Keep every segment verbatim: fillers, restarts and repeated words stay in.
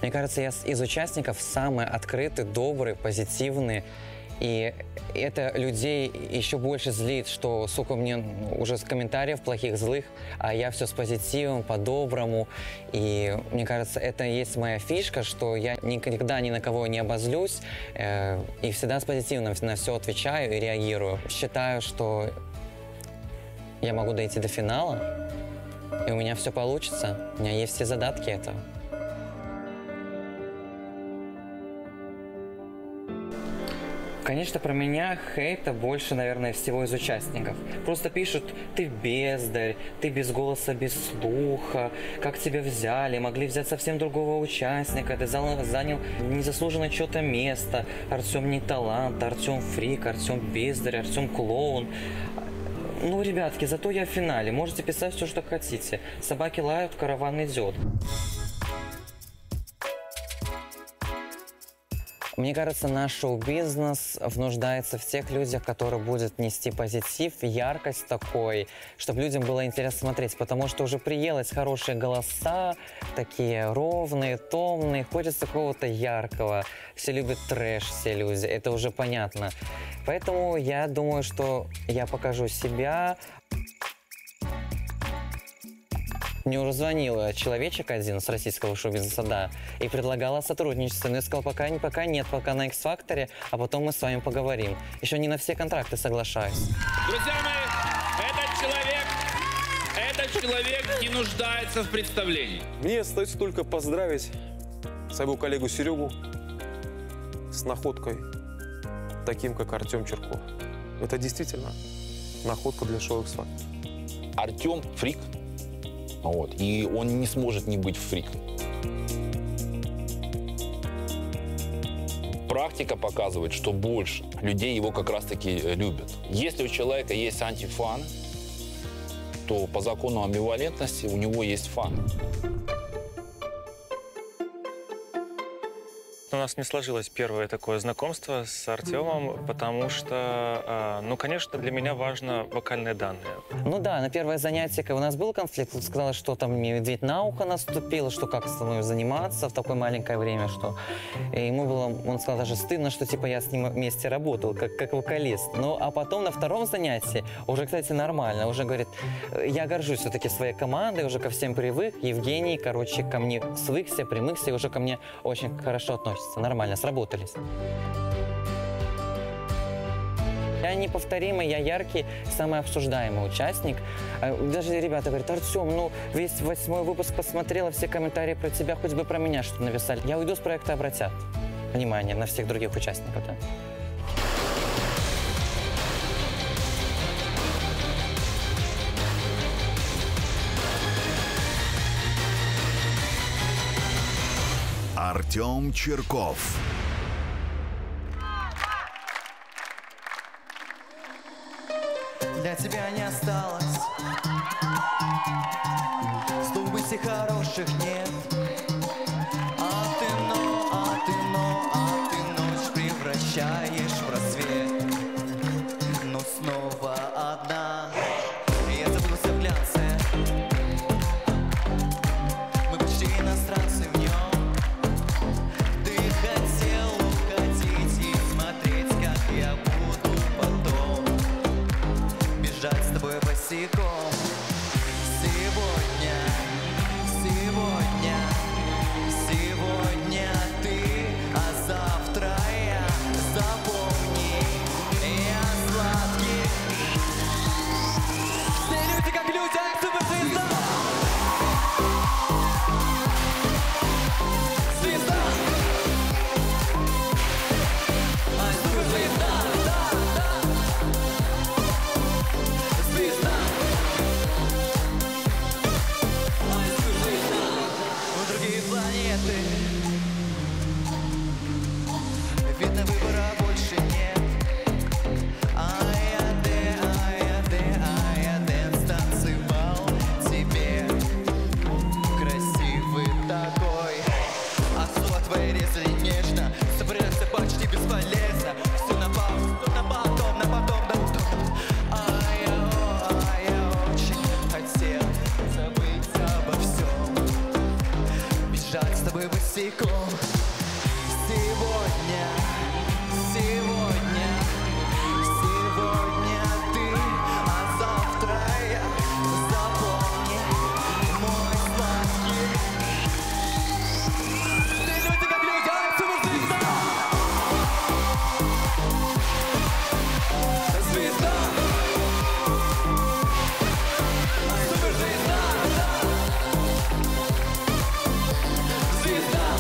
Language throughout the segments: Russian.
Мне кажется, я из участников самый открытый, добрый, позитивный. И это людей еще больше злит, что, сука, мне уже с комментариев плохих, злых, а я все с позитивом, по-доброму. И мне кажется, это и есть моя фишка, что я никогда ни на кого не обозлюсь э, и всегда с позитивом на все отвечаю и реагирую. Считаю, что я могу дойти до финала, и у меня все получится. У меня есть все задатки этого. Конечно, про меня хейта больше, наверное, всего из участников. Просто пишут: ты бездарь, ты без голоса, без слуха, как тебя взяли, могли взять совсем другого участника, ты занял незаслуженно чье-то место, Артем не талант, Артем фрик, Артем бездарь, Артем клоун. Ну, ребятки, зато я в финале, можете писать все, что хотите. Собаки лают, караван идет. Мне кажется, наш шоу-бизнес нуждается в тех людях, которые будут нести позитив, яркость такой, чтобы людям было интересно смотреть, потому что уже приелось хорошие голоса, такие ровные, томные, хочется какого-то яркого. Все любят трэш, все люди, это уже понятно. Поэтому я думаю, что я покажу себя. Мне уже звонил человечек один с российского шоу-бизнеса, да, и предлагала сотрудничество. Но я сказал, пока, пока нет, пока на X-Factor, а потом мы с вами поговорим. Еще не на все контракты соглашаюсь. Друзья мои, этот человек, этот человек не нуждается в представлении. Мне остается только поздравить своего коллегу Серегу с находкой, таким как Артем Чирков. Это действительно находка для шоу X-Factor. Артем фрик. Вот. И он не сможет не быть фриком. Практика показывает, что больше людей его как раз-таки любят. Если у человека есть антифан, то по закону амбивалентности у него есть фан. У нас не сложилось первое такое знакомство с Артемом, потому что, ну, конечно, для меня важно вокальные данные. Ну да, на первое занятие у нас был конфликт, сказала, что там медведь на ухо наступил, что как со мной заниматься в такое маленькое время, что... И ему было, он сказал, даже стыдно, что типа я с ним вместе работал, как, как вокалист. Ну, а потом на втором занятии уже, кстати, нормально, уже говорит, я горжусь все-таки своей командой, уже ко всем привык, Евгений, короче, ко мне свыкся, примыкся, и уже ко мне очень хорошо относится. Нормально, сработались. Я неповторимый, я яркий, самый обсуждаемый участник. Даже ребята говорят, Артем, ну весь восьмой выпуск посмотрела, все комментарии про тебя, хоть бы про меня что-то написали. Я уйду с проекта, обратят внимание на всех других участников. Да. Артем Чирков. Для тебя не осталось сто мыслей хороших нет. А ты но, а ты но, а ты ночь превращаешь в рассвет. Но снова одна. Я забылся в глянце. Мы почти иностранцы в нем. Ты хотел уходить и смотреть, как я буду потом бежать с тобой босиком. Сегодня, сегодня босиком. Сегодня, сегодня, сегодня ты, а завтра я. Запомни, мой сладкий. Ты люди как люди, а суперзвезда. Звезда. Суперзвезда. Звезда.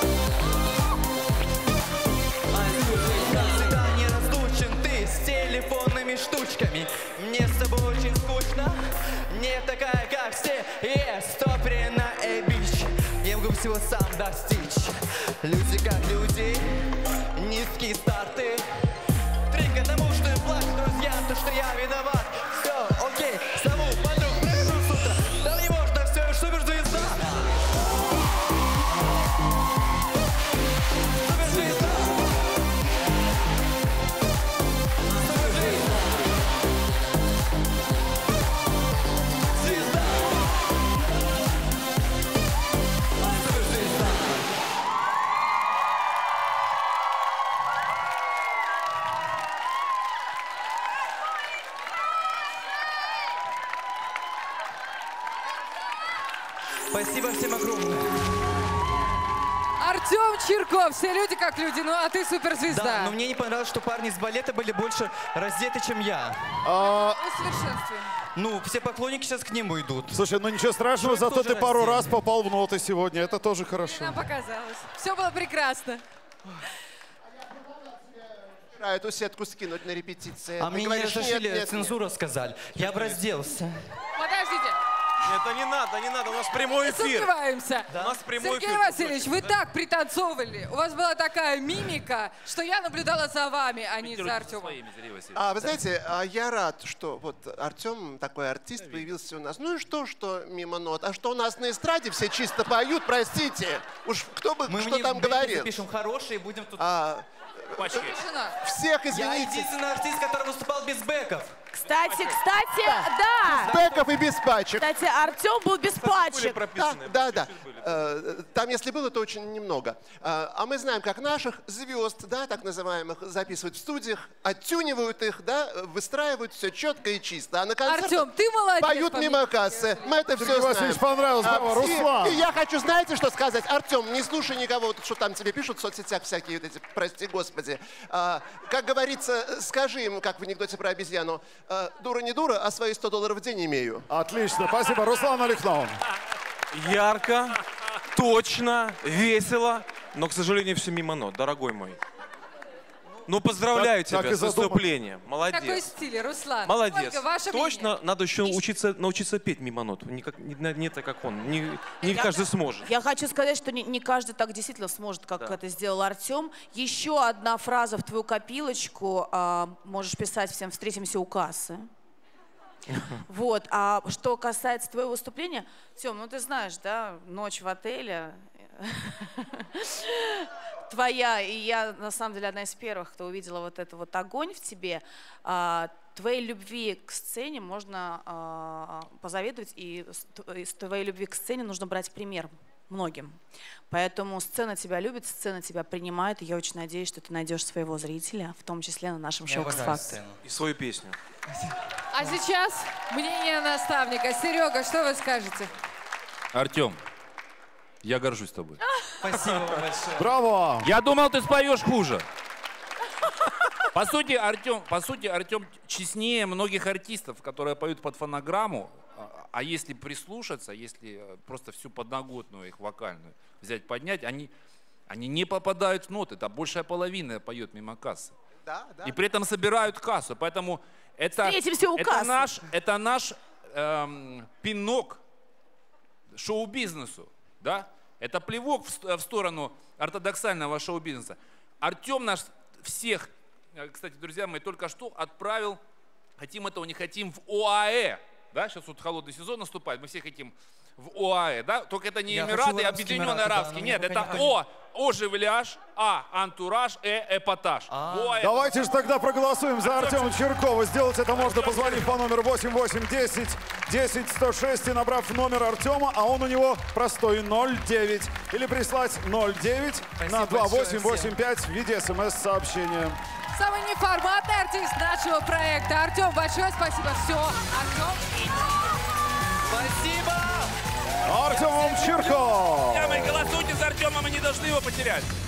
Всегда не разлучен ты с телефонными штучками. Мне с тобой очень скучно. Не такая, как все. Yes, топрина и бич. Я могу всего сам достичь. Люди как люди. Низкие старты. Три к одному, что я плачу, друзья, то, что я виноват. Все, окей, зову подруг, проведу с утра. Да мне можно все, суперзвезда. Суперзвезда. Суперзвезда. Звезда. Суперзвезда. Спасибо всем огромное. Артем Чирков, все люди как люди, ну а ты суперзвезда. Да, но мне не понравилось, что парни из балета были больше раздеты, чем я. Усовершенствуем. Ну, все поклонники сейчас к нему идут. Слушай, ну ничего страшного, Что зато тоже ты пару раздел? раз попал в ноты сегодня. Это тоже хорошо. Нам показалось. Все было прекрасно. А эту сетку скинуть на репетиции. А Ты мне не говоришь, разрешили, нет, нет, цензура сказали. Я бы разделся. Подождите. Это не надо, не надо, у нас прямой эфир. Сомневаемся. У нас прямой Сергей эфир. Васильевич, вы так пританцовывали. У вас была такая мимика, что я наблюдала за вами, а не за Артемом. А вы знаете, а я рад, что вот Артем, такой артист, появился у нас. Ну и что, что мимо нот? А что у нас на эстраде все чисто поют, простите. Уж кто бы Мы что мне там бэки говорил. запишем хорошие и будем тут... А, Тишина. всех Я извините. единственный артист, который выступал без бэков. Кстати, кстати, да. Бэков и без пачек. Кстати, Артем был без пачек. Да, да, да. Э, Там, если было, то очень немного. А а мы знаем, как наших звезд, да, так называемых, записывают в студиях, оттюнивают их, да, выстраивают все четко и чисто. А на концертах Артем, ты молодец. поют по мимо мне. кассы. Мы это все Сергей знаем. Васильевич, понравилось, А, браво. и- Руслан. И я хочу, знаете, что сказать? Артем, не слушай никого, вот что там тебе пишут в соцсетях всякие вот эти, прости господи. А, как говорится, скажи им, как в анекдоте про обезьяну, а, дура не дура, а свои сто долларов в день имею. Отлично, спасибо. Руслан Алихнов. Ярко, точно, весело, но, к сожалению, все мимо нот, дорогой мой. Ну, поздравляю Так- так тебя и с задумано. выступлением. Какой Молодец. стиль, Руслан? Молодец. Ольга, ваше Точно, мнение? надо еще учиться, научиться петь мимо нот. Не, как, не, не так, как он. Не, не каждый сможет. Я хочу сказать, что не, не каждый так действительно сможет, как Да. это сделал Артем. Еще одна фраза в твою копилочку. а, можешь писать всем «встретимся у кассы». Вот. А что касается твоего выступления, Тём, ну ты знаешь, да, ночь в отеле. Твоя, и я, на самом деле, одна из первых, кто увидела вот это вот огонь в тебе. А, твоей любви к сцене можно а, позавидовать, и с т- из твоей любви к сцене нужно брать пример многим. Поэтому сцена тебя любит, сцена тебя принимает, и я очень надеюсь, что ты найдешь своего зрителя, в том числе на нашем Я шоу обожаю «X-Factor». сцену. И свою песню. А сейчас мнение наставника. Серега, что вы скажете? Артем, я горжусь тобой. Спасибо вам большое. Браво. Я думал, ты споешь хуже. По сути, Артем, по сути, Артем честнее многих артистов, которые поют под фонограмму. А- А если прислушаться, если э, просто всю подноготную их вокальную взять, поднять, они, они не попадают в ноты. Это большая половина поет мимо кассы. Да, да. И при этом собирают кассу. Поэтому это, Встретимся у это кассы. наш, это наш эм, пинок шоу-бизнесу. Да? Это плевок в, ст- в сторону ортодоксального шоу-бизнеса. Артем нас всех, э, кстати, друзья мои, только что отправил, хотим этого, не хотим, в ОАЭ. Да, сейчас вот холодный сезон наступает, мы все хотим в ОАЭ, да? Только это не Я Эмираты, хочу в Арабские Объединенные Эмираты, да, Арабские. но Нет, мне это пока никто О, оживляж, А, антураж, Э, эпатаж. ОАЭ. Давайте же тогда проголосуем за Артема Чиркова. Сделать это можно, позвонив по номеру восемь восемь десять десять сто шесть и набрав номер Артема, а он у него простой ноль девять. Или прислать ноль девять на два восемь восемь пять в виде смс-сообщения. Самый неформатный артист нашего проекта. Артем, большое спасибо. Все, Артем. Спасибо! Артем Чирков! Дамы, голосуйте за Артема, мы не должны его потерять.